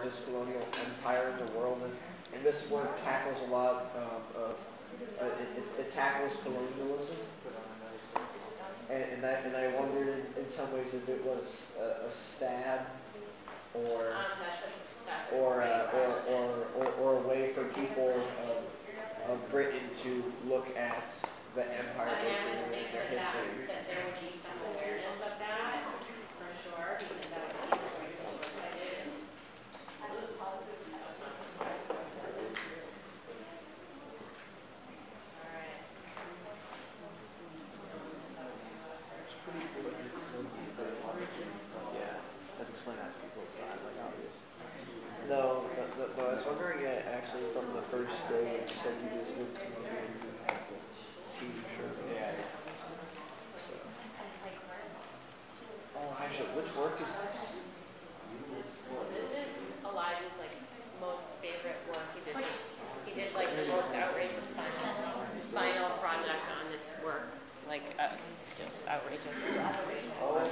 largest colonial empire in the world, and this work tackles a lot of it tackles colonialism, and I wondered in some ways if it was a stab or or a way for people of Britain to look at the empire in their history. That there would be some awareness of that, for sure, because that would be the way the work I did. Alright. Yeah, let's explain that to people. It's not like obvious. No, I was wondering actually from the first day you said you just looked at the TV show. Yeah. So. Oh, actually, which work is this? This is Elijah's like most favorite work. He did like the most outrageous final project on this work. Like just outrageous. Oh.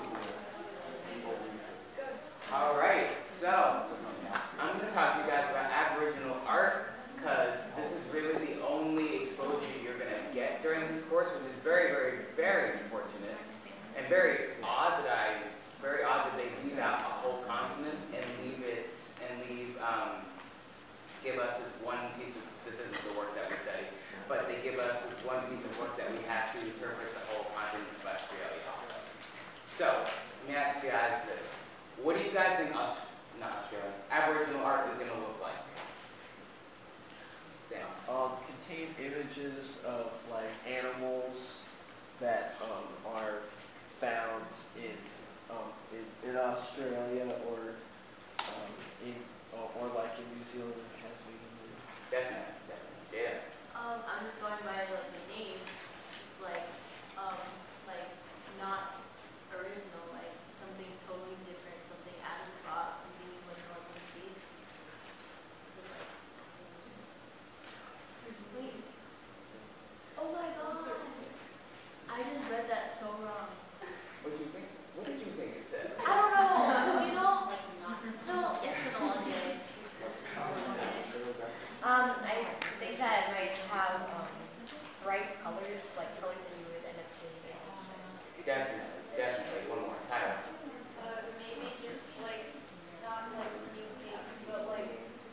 All right, so I'm going to talk to you guys about Aboriginal art because this is really the only exposure you're going to get during this course, which is very, very, very unfortunate and very odd that they leave out a whole continent and give us this one piece of, this isn't the work that we study, but they give us this one piece of work that we have to interpret the whole continent of Australia off of. So, let me ask you guys this. What do you guys think Aboriginal art is going to look like? Sam? Contain images of like animals that are found in Australia or like in New Zealand and Tasmania. Definitely. Yeah. I'm just going by like the name, like not original, like something totally different, something out of the box, something you would normally see. Wait. Oh my god! I just read that so wrong. What did you think? What did you think it said? I don't know. You know, no, it's been a long day. I think that it might have bright colors, like colors that you would end up seeing in Definitely. One more. Tyler. Maybe just like not like new things, but like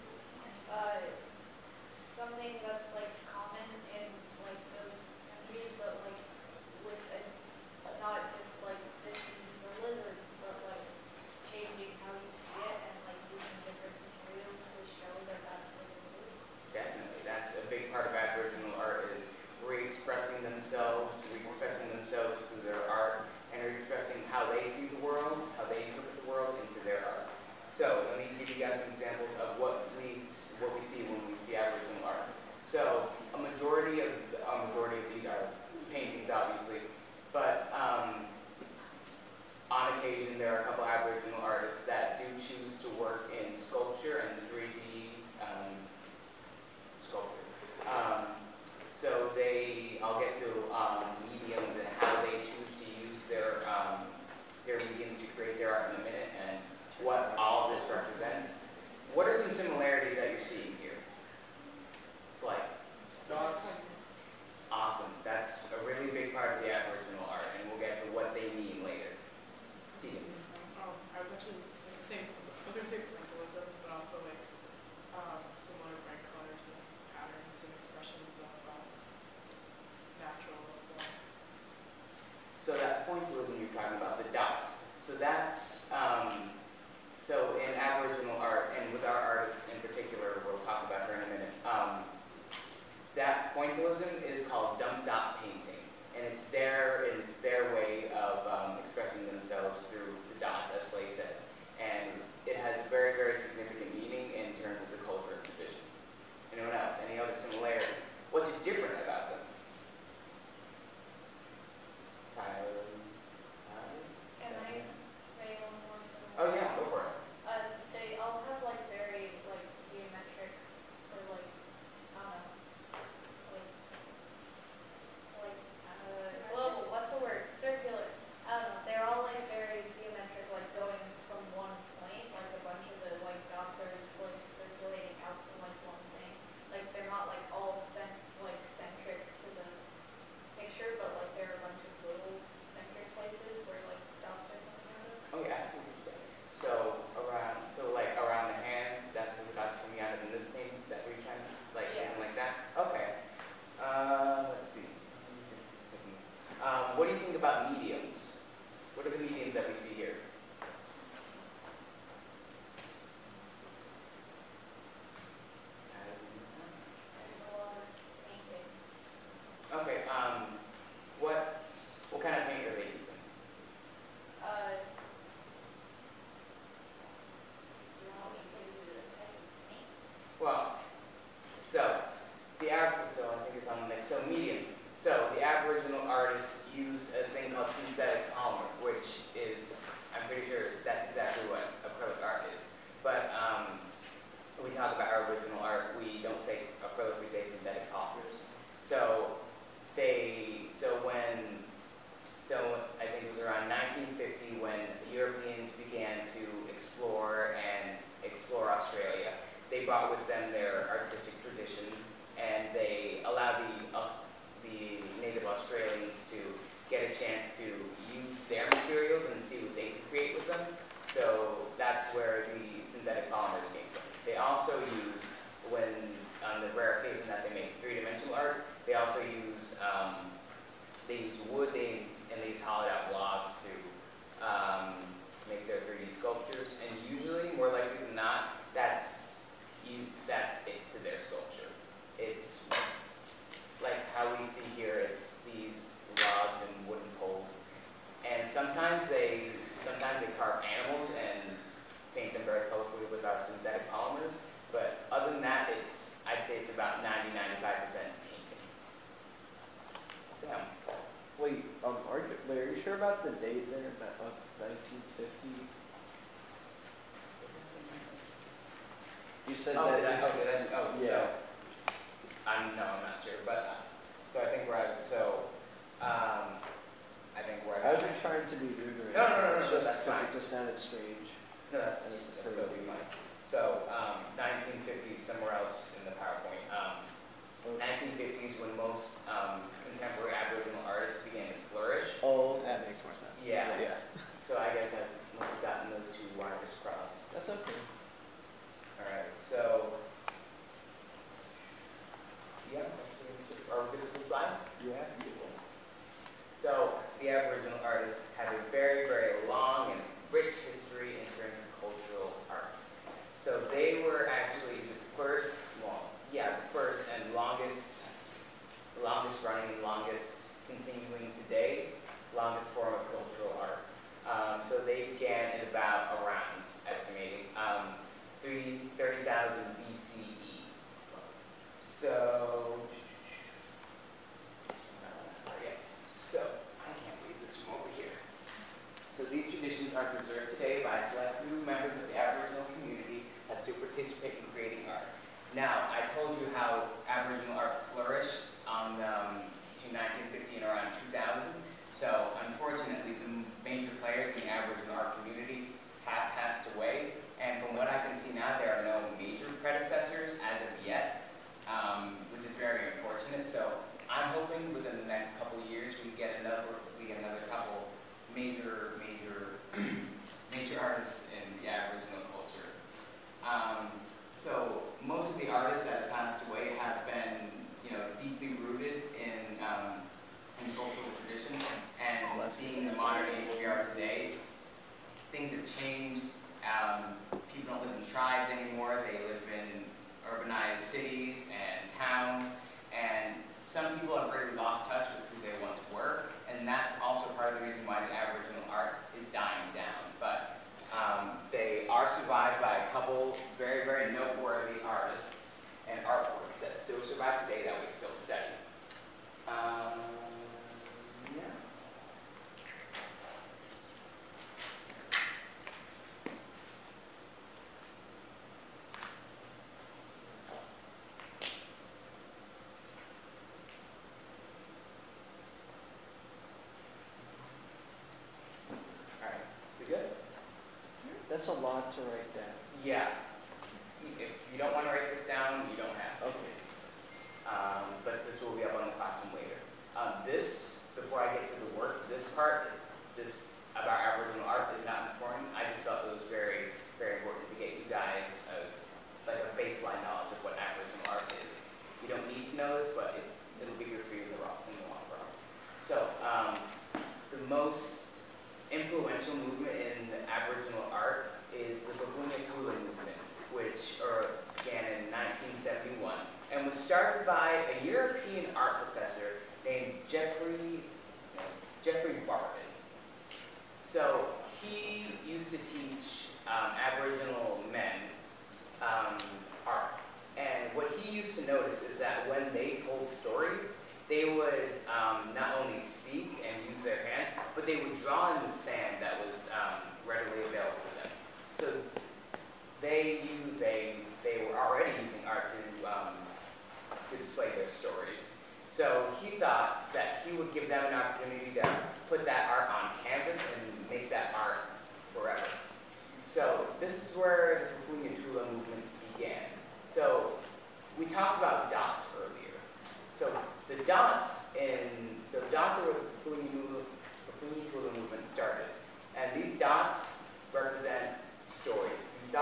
something that's like common in like those countries, but like with not just like this is a lizard, but like changing how you see it and like using different materials to show that that's what it is. Definitely. That's a big part of Aboriginal art is re-expressing themselves through their art, and re-expressing how they see the world, how they interpret the world into their art. So let me give you guys some examples of what we see when we see Aboriginal art. So a majority of these are paintings, obviously, but on occasion there are a couple Aboriginal artists that do choose to work in sculpture and 3D sculpture. So I'll get to mediums and how they choose to use their medium to create their art in a minute and what all of this represents. What are some similarities that you're seeing here? It's like Dots. Awesome. That's a really big part of the Aboriginal art, and we'll get to what they mean later. Steven. I was actually like, the same. I was going to say pointillism, but also like similar bright colors and patterns and expressions of natural form. So that pointillism you're talking about, the dots. So that's so in Aboriginal art, and with our artists in particular, we'll talk about her in a minute. That pointillism is called dump dot painting, and it's their way of expressing themselves through the dots, as Slay said, and it has a very, very significant meaning in terms of the culture and tradition. Anyone else? Any other similarities? What's different about them? Can I say one brought with them their artistic traditions, and they allow the native Australians to get a chance to use their materials and see what they can create with them. So that's where the synthetic polymers came from. They also use, when on the rare occasion that they make three-dimensional art, they also use wood, and they use hollowed out logs to make their 3D sculptures. And usually, more likely than not, that's it to their sculpture. It's like how we see here. It's these logs and wooden poles, and sometimes they carve animals and paint them very colorfully with our synthetic polymers. But other than that, I'd say it's about 90–95% painting. So, Wait, are you sure about the date there of 1950? You said oh, that. did I? Oh, did I? Oh, yeah. So, I'm not sure, but so I think I wasn't trying to be rude or anything. No, It's just that's fine. It just sounded strange. No, that's for totally me. fine. So, 1950s, somewhere else in the PowerPoint. 1950s, when most contemporary Aboriginal artists began to flourish. Oh, that makes more sense. Yeah. Yeah. So I guess I must have gotten those two wires crossed. That's okay. All right. So, yeah. Are we good with the slide? Yeah. So the Aboriginal artists have a very, very long and rich history in terms of cultural art. So they were actually the first and longest running and longest continuing today, longest form of cultural art. So they began at around, estimating, 30,000 BCE. So, So, I can't read this from over here. So these traditions are preserved today by a select few members of the Aboriginal community that still participate in creating art. Now, I told you how Aboriginal art flourished between 1950 and around 2000. So, unfortunately, the major players in the Aboriginal art community have passed away. And from what I can see now, there are no major predecessors as of yet, which is very unfortunate. So, I'm hoping within the next couple of years we get another couple major artists in the Aboriginal culture. So most of the artists that have passed away have been, deeply rooted in cultural tradition, and seeing the modern age we are today, things have changed. People don't live in tribes anymore; they live in urbanized cities and towns, and some people have really lost touch with who they once were, and that's also part of the reason why the Aboriginal art is dying down. But they are survived by a couple very, very noteworthy artists and artworks that still survive today that we still study. Yeah. That's a lot to write down. Yeah. If you don't want to write this down, you don't have to. Okay. But this will be up on the classroom later. Before I get to the work, this part, about Aboriginal art is not important. I just felt it was very, very important to get you guys a baseline knowledge of what Aboriginal art is. You don't need to know this, but it'll be good for you in the long run. So, the most influential movement in Aboriginal art is the Kngwarreye movement, which began in 1971 and was started by a European art professor named Jeffrey Barton. So he used to teach Aboriginal men art, and what he used to notice is that when they told stories, they would not only speak and use their hands, but they would draw in the sand that was readily available to them. So they were already using art to display their stories. So he thought that he would give them an opportunity to put that art on canvas and make that art forever. So this is where the Kngwarreye movement began.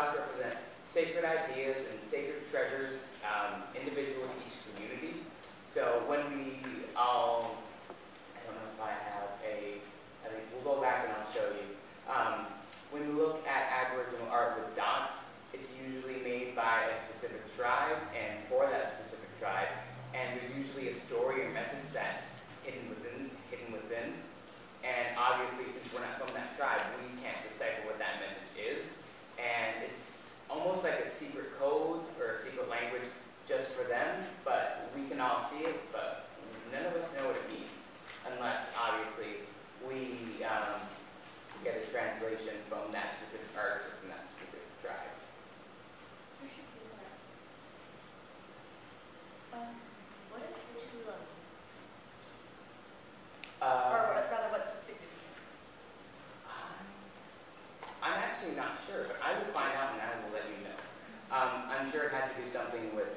dots represent sacred ideas and sacred treasures individual to each community. So when we all, I don't know if I have I think we'll go back and I'll show you. When we look at Aboriginal art with dots, it's usually made by a specific tribe and for that specific tribe. And there's usually a story or message that's hidden within. And obviously, since we're not from that tribe, we can't decipher what that message is. And it's almost like a secret code or a secret language just for them, but we can all see it, but none of us know what it means, unless obviously we get a translation from that specific artist or from that specific tribe. We should do that. What is Huchula? Or rather, what's its significance? I'm actually not sure, but I will find out and I will let you know. I'm sure it had to do something with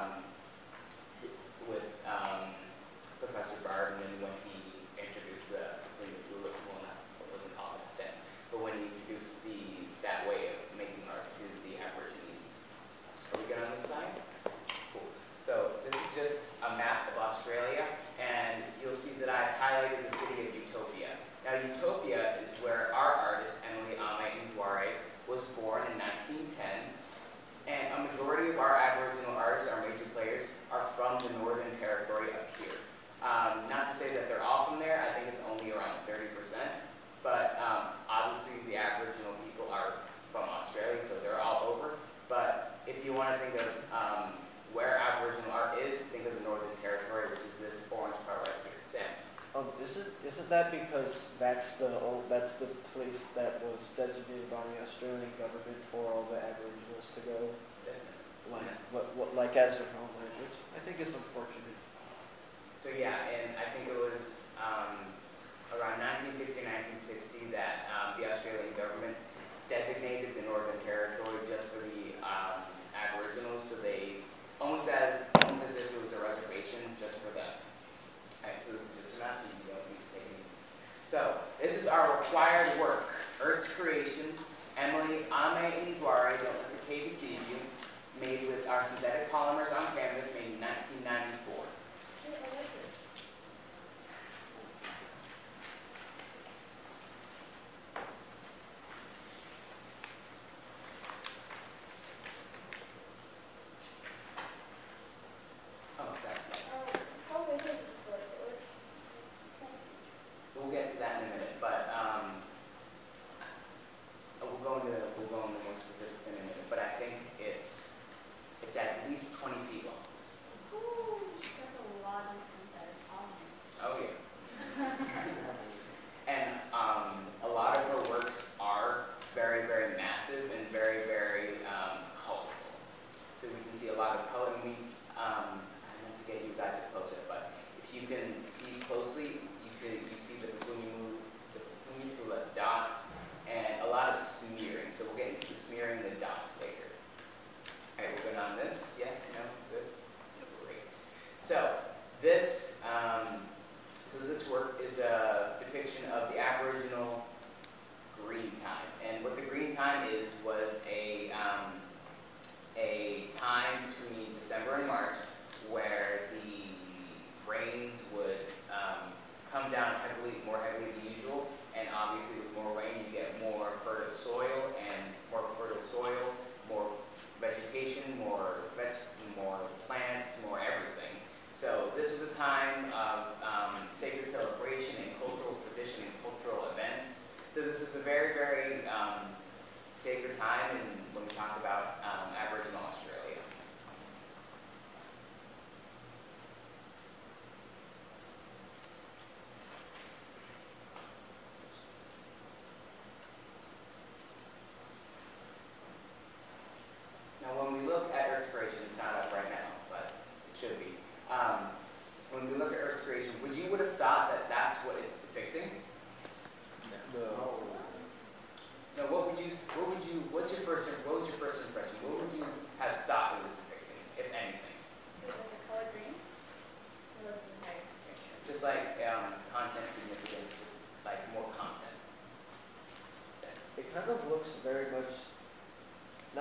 Professor Barden when he introduced what wasn't called that then, but when he introduced that way of making art to the Aborigines. Are we good on this side? Cool. So this is just a map of Australia, and you'll see that I've highlighted the city of Utopia. Now Utopia is where our artist, Kngwarreye, was born in 1910, and a majority of our Aboriginal artists, our major players, are from the Northern Territory up here. Not to say that they're all from there, I think it's only around 30%, but obviously the Aboriginal people are from Australia, so they're all over. But if you want to think of where Aboriginal art is, think of the Northern Territory, which is this orange part right here. Sam? Isn't that because that's the place that was designated by the Australian government for all the Aboriginals to go, like as their home language? I think it's unfortunate. So yeah, and I think it was around 1950, 1960 that the Australian government designated the Northern Territory just for the Aboriginals, so they almost as if it was a reservation just for them. Alright, so this is just a map, you don't need to take any. So this is our required work: Earth's creation, Emily, Ame, and Kngwarreye, don't let the cave deceive you, made with our synthetic polymers on canvas, made in 1994.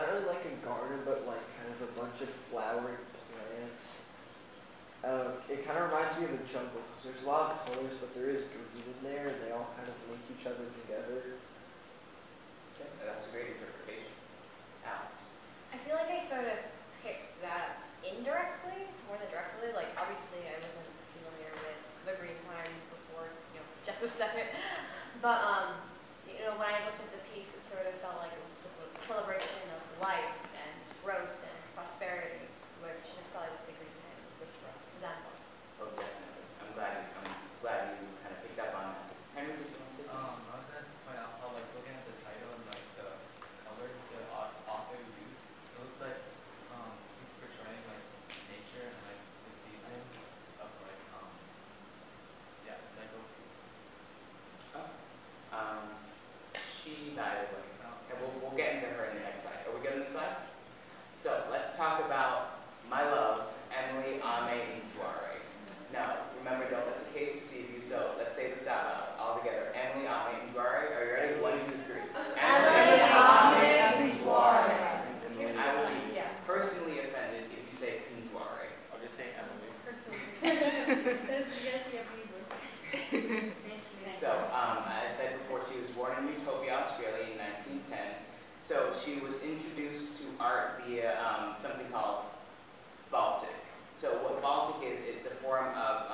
not really like a garden, but like kind of a bunch of flowering plants. It kind of reminds me of a jungle because there's a lot of colors, but there is green in there, and they all kind of link each other together. Okay, that's a great interpretation. Alex. I feel like I sort of picked that indirectly more than directly. Like obviously I wasn't familiar with the green time before, just a second. But when I looked at the piece, it sort of felt like it was a celebration of life and growth and prosperity, which is probably what the green time is supposed to resemble. Oh, definitely. I'm glad you kind of picked up on that. Henry, did you want to say something? I was going to point out how, like, looking at the title and, like, the colors the author used, it looks like he's portraying, like, nature and, like, the season of, like, yeah, cycles. Oh. She, by the way, and we'll get into her in the next slide. Are we good on this slide? So let's talk about my love, Emily, Ame, and Kngwarreye. Now, remember, don't let the case deceive you, so let's say this out loud, all together. Emily, Ame, and Kngwarreye. Are you ready? 1, 2, 3. Emily, Ame, and Kngwarreye. And I will be personally offended if you say Kngwarreye. I'll just say Emily. Yes, yeah, please. So, as I said before, she was born in Utopia, Australia in 1910. So she was introduced to art via something called Baltic. So what Baltic is, it's a form of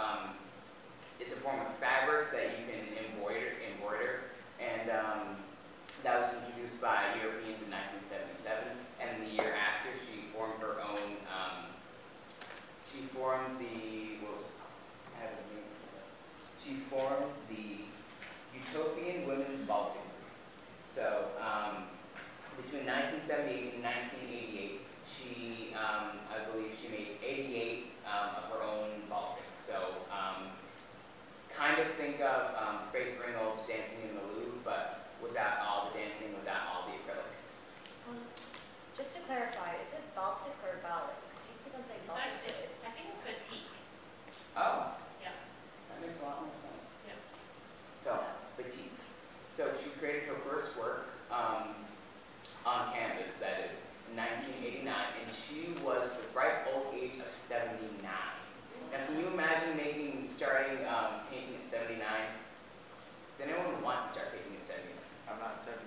fabric that you can embroider, and that was introduced by Europeans in 1977. And the year after, she formed her own. She formed the what was it called? I have the name. She formed the Utopian Women's Baltic Group. So between 1978 and 1988, she, I believe she made 88 of her own Baltics. So kind of think of Faith Ringgold's Dancing in the Louvre, but without all the dancing, without all the acrylic. Just to clarify, is it Baltic or Baltic? Do you keep on saying Baltic? I think critique. Oh. Yeah. That makes a lot more sense. Yeah. So, batiks. So she created her first work on canvas, that is, in 1989, and she was the ripe old age of 79. Now, can you imagine starting painting at 79? Does anyone want to start painting at 79? I'm not 79.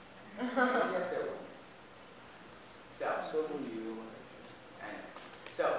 So will you. I know. So,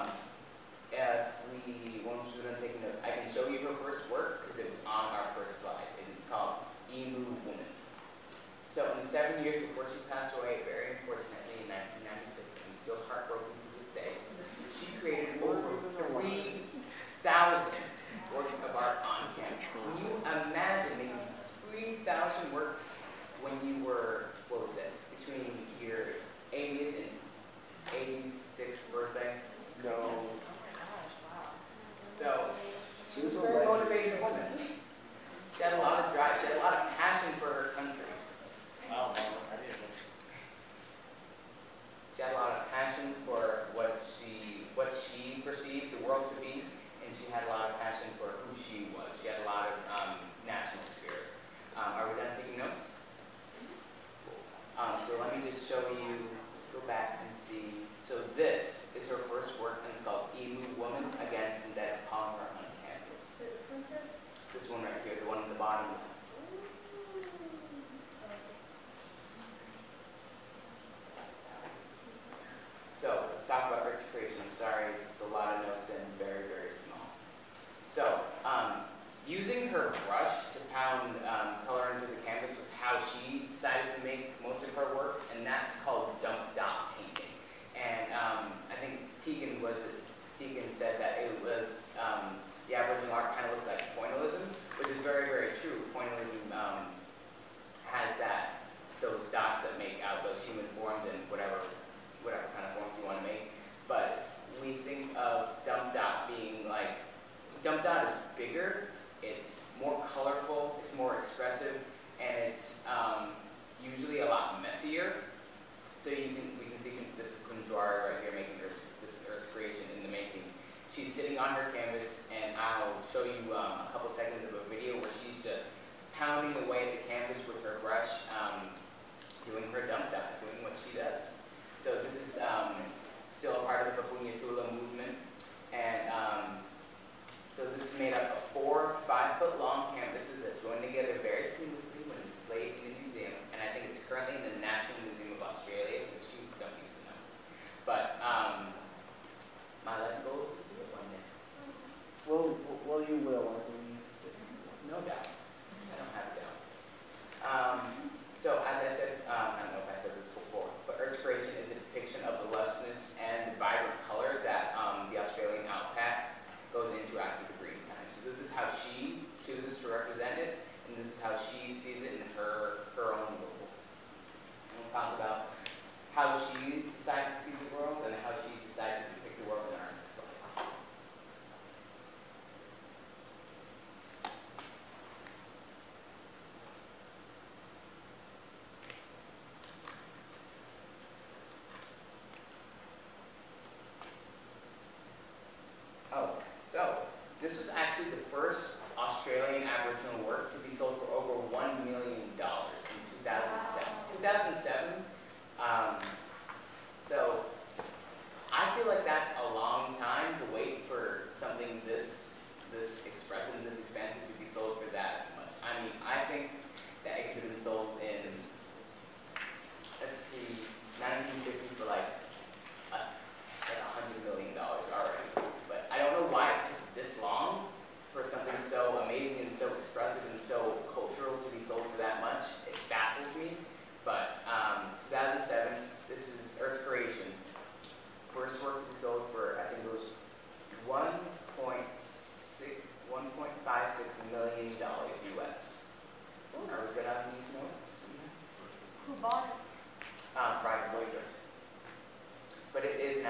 once we're done taking notes, I can show you her first work because it was on our first slide. It's called Emu Woman. So, in the 7 years before she passed away, very unfortunately, in 1996, I'm still heartbroken to this day, she created over 3,000 works of art on canvas. Can you imagine making 3,000 works when you were, what was it, between your 80th and 86th birthday? No. Oh my gosh, wow. So, she was a very motivated woman. She had a lot of drive, she had a lot of passion for her country. I don't know. I didn't know. She had a lot of passion for what she perceived the world to be, and she had a lot of passion for who she was. She had a lot of national spirit. Are we done taking notes? So let me just show you, let's go back and see. So this is her first work, and it's called Emu Woman, again, synthetic polymer on canvas. This one right here, the one at the bottom left. So let's talk about Rick's creation. I'm sorry, it's a lot of notes and very, very small. So using her brush to pound color into the canvas was how she decided to make most of her works, and that's called dump dot painting. And I think Tegan said that it was the Aboriginal art kind of looked like pointillism, which is very, very true. Pointillism has those dots that make out those human forms and whatever kind of forms you want to make. But we think of dump dot being like, dump dot is bigger, it's more colorful, it's more expressive, and it's usually a lot messier. So we can see this is Kngwarreye right here making this earth creation in the making. She's sitting on her canvas, and I'll show you a couple seconds of a video where she's just pounding away at the canvas with her brush, doing her dump dot, doing what she does.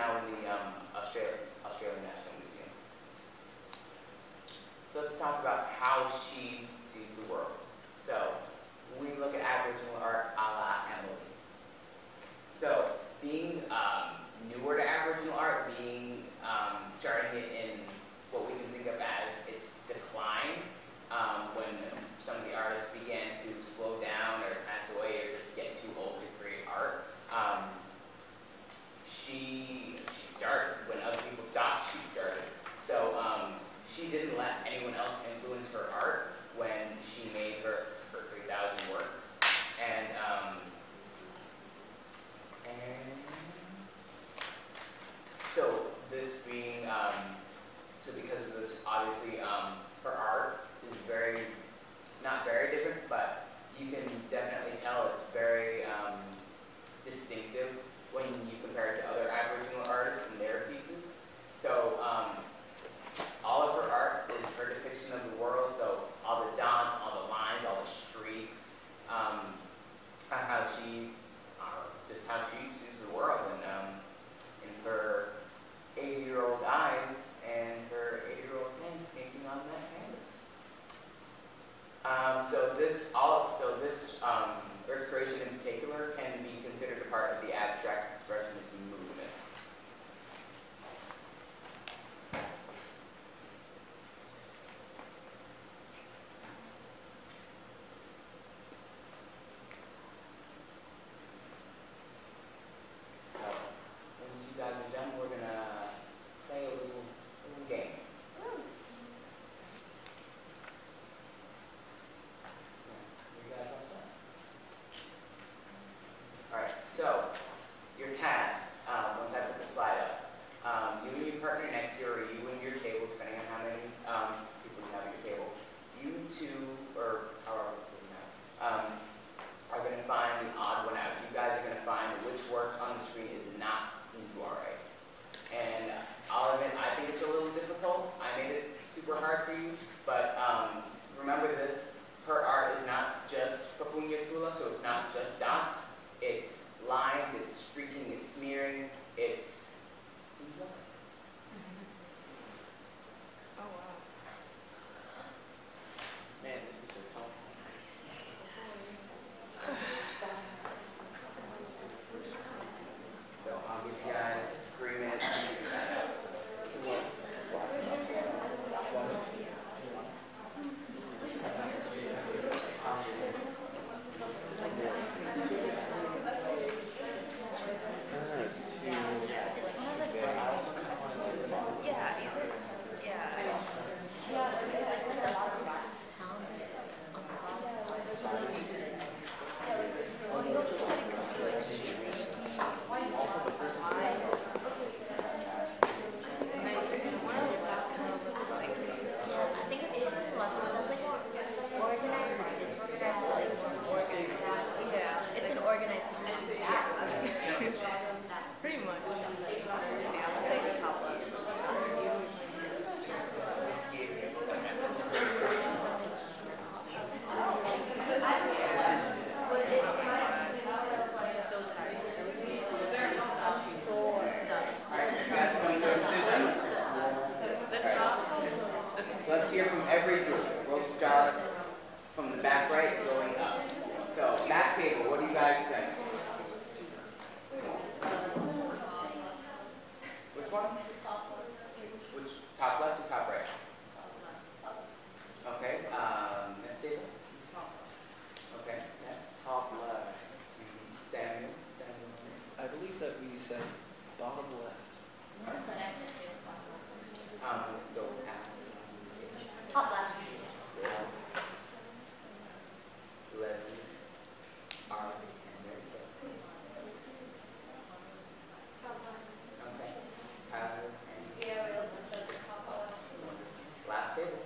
now in the Australian National Museum. So let's talk about how she sees the world. So we look at Aboriginal art a la Emily. So being newer to Aboriginal art, being starting it in what we can think of as its decline, when some of the artists began to slow down or pass away or just get too old to create art. She started. When other people stopped, she started. So she didn't let anyone else influence her art when she made her 3,000 works. And so this being, so because of this, obviously her art is not very different, but you can definitely tell it's very distinctive when you compare it to other Aboriginal artists and their pieces. So all of her art is her depiction of the world, so all the dots, all the lines, all the streaks, how she sees the world, and in her 80-year-old eyes and her 80-year-old hands painting on that canvas. So this Earth creation in particular can be considered a part of the abstract expressionism movement. So once you guys are done, we're gonna play a little game. You guys all set? Alright, so your task, once I put the slide up, you and your partner next to you, or you and your table, depending on how many people you have at your table, you two, or however many you have, are going to find the odd one out. You guys are going to find which work on the screen is not Kngwarreye. And I'll admit, I think it's a little difficult. I made it super hard for you, but remember this, her art is not just Papunya Tula, so it's not just dots. It's lines, it's streaking, it's smearing, it's... Oh, wow. Man, this is a tough So I'll give you guys 3 minutes to figure that out. Pretty much. Yeah, I'll take the top left. So tired. Alright, you guys going to decision? So let's hear from every group. We'll start from the back right going up. So back table, what do you guys think? Which one? Which, top left or top right? Okay, next table. Okay, next. top left. Samuel. I believe that we said bottom left. Go past. Top left. Leslie. Arlie, and Mary Sue. Okay. Tyler and Yeah, we also said the top left. last table.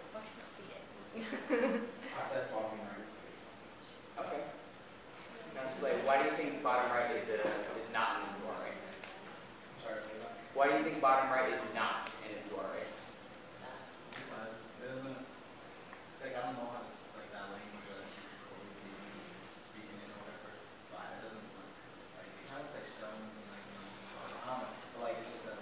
I said bottom right. Okay. Now, Slay, why do you think bottom right is not in Kngwarreye? I'm sorry, what was that? Why do you think bottom right is not in Kngwarreye? Because it doesn't, like, I don't know how to, like, that language or that secret code would be speaking in or whatever, but it doesn't, like, it kind of looks like stones and, like, I don't know, but, like, it's just that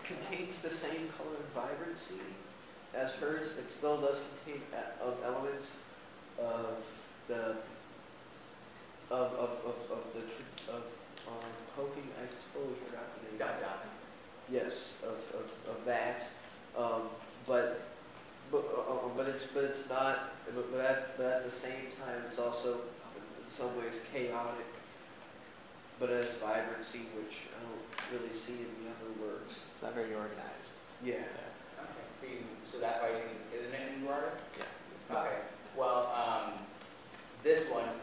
contains the same color and vibrancy as hers. It still does contain elements of the poking. I totally forgot the name. Dot dot. Yes, of that. But it's not. But at the same time, it's also in some ways chaotic. But it has vibrancy, which I don't really see in the other works. It's not very organized. Yeah. Okay, so that's why you think it's, isn't it in Kngwarreye? Yeah. It's not. Okay, well, this one